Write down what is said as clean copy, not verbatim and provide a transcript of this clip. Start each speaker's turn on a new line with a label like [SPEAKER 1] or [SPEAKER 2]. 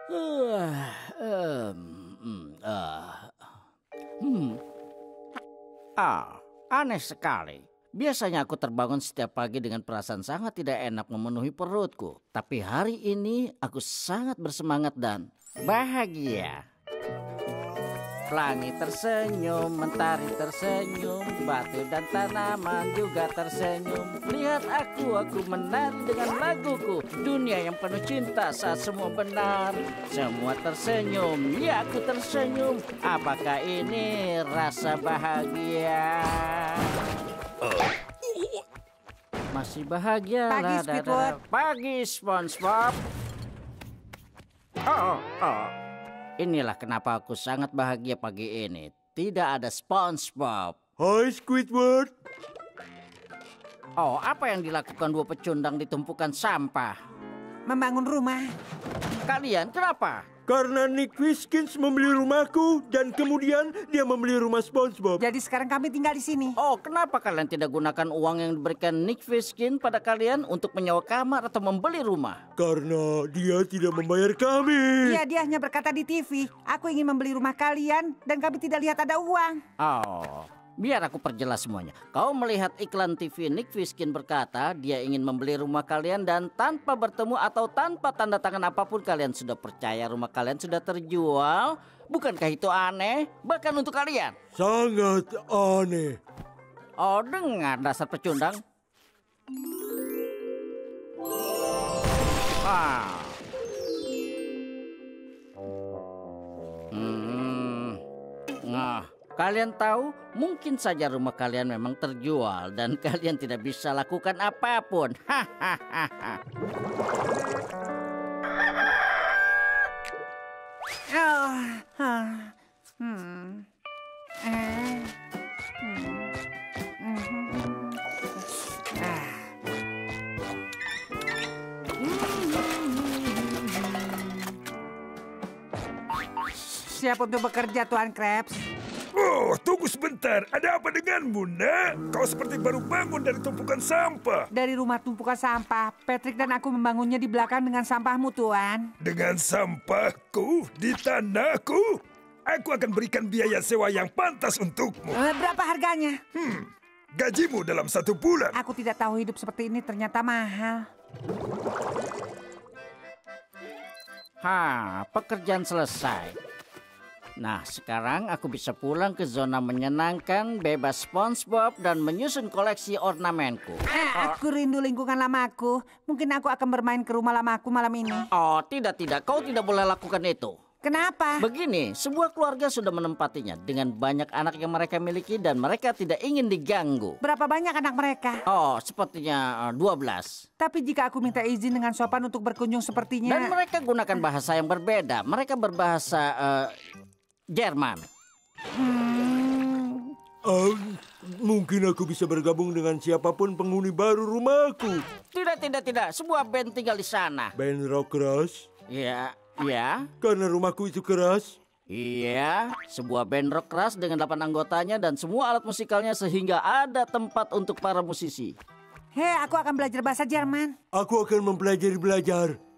[SPEAKER 1] Aneh sekali. Biasanya aku terbangun setiap pagi dengan perasaan sangat tidak enak memenuhi perutku. Tapi hari ini aku sangat bersemangat dan bahagia. Langit tersenyum, mentari tersenyum, batu dan tanaman juga tersenyum. Lihat aku menari dengan laguku. Dunia yang penuh cinta saat semua benar. Semua tersenyum, ya aku tersenyum. Apakah ini rasa bahagia? Masih bahagia
[SPEAKER 2] Pagi,
[SPEAKER 1] lah,
[SPEAKER 2] Squidward.
[SPEAKER 1] Pagi, SpongeBob. Inilah kenapa aku sangat bahagia pagi ini. Tidak ada SpongeBob.
[SPEAKER 3] Hai Squidward.
[SPEAKER 1] Apa yang dilakukan dua pecundang di tumpukan sampah?
[SPEAKER 2] Membangun rumah.
[SPEAKER 1] Kalian kenapa?
[SPEAKER 3] Karena Nick Fiskins membeli rumahku dan kemudian dia membeli rumah SpongeBob.
[SPEAKER 2] Jadi sekarang kami tinggal di sini.
[SPEAKER 1] Kenapa kalian tidak gunakan uang yang diberikan Nick Fiskin pada kalian untuk menyewa kamar atau membeli rumah?
[SPEAKER 3] Karena dia tidak membayar kami.
[SPEAKER 2] Iya, dia hanya berkata di TV, aku ingin membeli rumah kalian dan kami tidak lihat ada uang.
[SPEAKER 1] Biar aku perjelas semuanya. Kau melihat iklan TV Nick Fiskin berkata dia ingin membeli rumah kalian dan tanpa bertemu atau tanpa tanda tangan apapun kalian sudah percaya rumah kalian sudah terjual. Bukankah itu aneh? Bahkan untuk kalian.
[SPEAKER 3] Sangat aneh.
[SPEAKER 1] Dengar dasar pecundang. Kalian tahu, mungkin saja rumah kalian memang terjual dan kalian tidak bisa lakukan apapun.
[SPEAKER 2] Siap untuk bekerja, Tuan Krabs.
[SPEAKER 4] Tunggu sebentar. Ada apa denganmu, nak? Kau seperti baru bangun dari tumpukan sampah.
[SPEAKER 2] Dari rumah tumpukan sampah, Patrick dan aku membangunnya di belakang dengan sampahmu, Tuan.
[SPEAKER 4] Dengan sampahku di tanahku? Aku akan berikan biaya sewa yang pantas untukmu.
[SPEAKER 2] Berapa harganya?
[SPEAKER 4] Gajimu dalam 1 bulan.
[SPEAKER 2] Aku tidak tahu hidup seperti ini ternyata mahal.
[SPEAKER 1] Pekerjaan selesai. Nah, sekarang aku bisa pulang ke zona menyenangkan, bebas SpongeBob, dan menyusun koleksi ornamenku.
[SPEAKER 2] Aku rindu lingkungan lamaku. Mungkin aku akan bermain ke rumah lamaku malam ini.
[SPEAKER 1] Tidak. Kau tidak boleh lakukan itu.
[SPEAKER 2] Kenapa?
[SPEAKER 1] Begini, sebuah keluarga sudah menempatinya dengan banyak anak yang mereka miliki dan mereka tidak ingin diganggu.
[SPEAKER 2] Berapa banyak anak mereka?
[SPEAKER 1] Sepertinya 12.
[SPEAKER 2] Tapi jika aku minta izin dengan sopan untuk berkunjung sepertinya...
[SPEAKER 1] Dan mereka gunakan bahasa yang berbeda. Mereka berbahasa Jerman.
[SPEAKER 3] Mungkin aku bisa bergabung dengan siapapun penghuni baru rumahku.
[SPEAKER 1] Tidak. Sebuah band tinggal di sana.
[SPEAKER 3] Band rock keras?
[SPEAKER 1] Ya.
[SPEAKER 3] Karena rumahku itu keras?
[SPEAKER 1] Iya, sebuah band rock keras dengan 8 anggotanya dan semua alat musikalnya sehingga ada tempat untuk para musisi.
[SPEAKER 2] Aku akan belajar bahasa Jerman.
[SPEAKER 3] Aku akan mempelajari belajar.